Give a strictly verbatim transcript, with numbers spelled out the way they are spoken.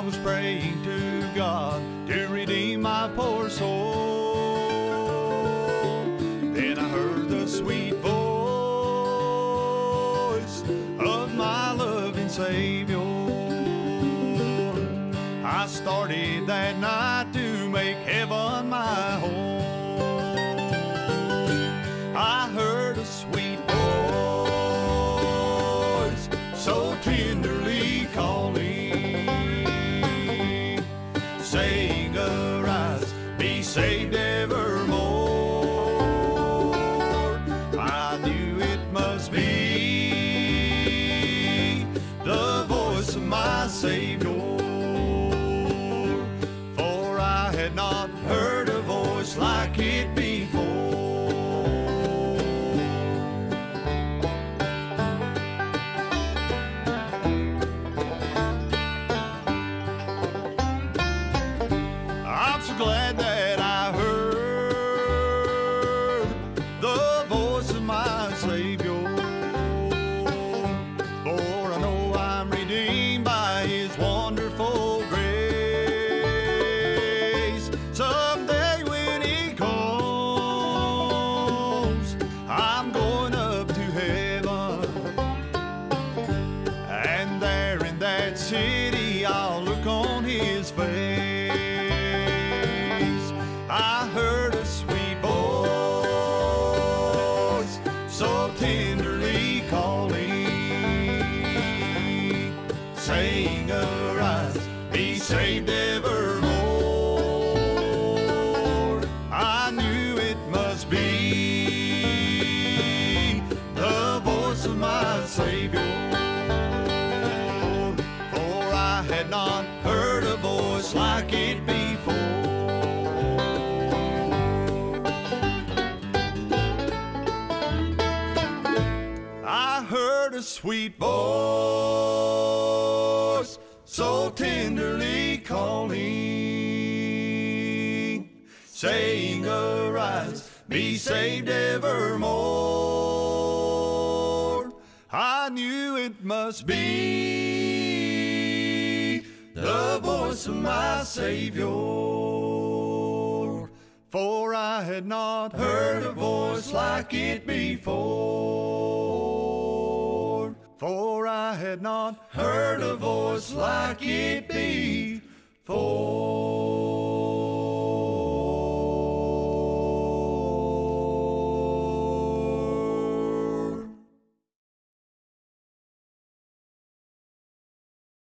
was praying to God to redeem my poor soul. Then I heard the sweet voice of my loving Savior. I started that night to make heaven my home. I heard a sweet voice so tenderly calling, saying, arise, be saved evermore. I knew it must be the voice of my Savior, for I had not heard a voice like it before. I'm so glad that I heard the voice of my Savior, for I know I'm redeemed by His wonderful grace. Someday when He comes, I'm going up to heaven, and there in that city I'll look on His face. I heard a sweet voice so tenderly calling, saying, arise, be saved evermore. I knew it must be the voice of my Savior, for I had not heard a voice like it before. I heard a sweet voice so tenderly calling, saying, arise, be saved evermore. I knew it must be the voice of my Savior, for I had not heard a voice like it before. For I had not heard a voice like it before.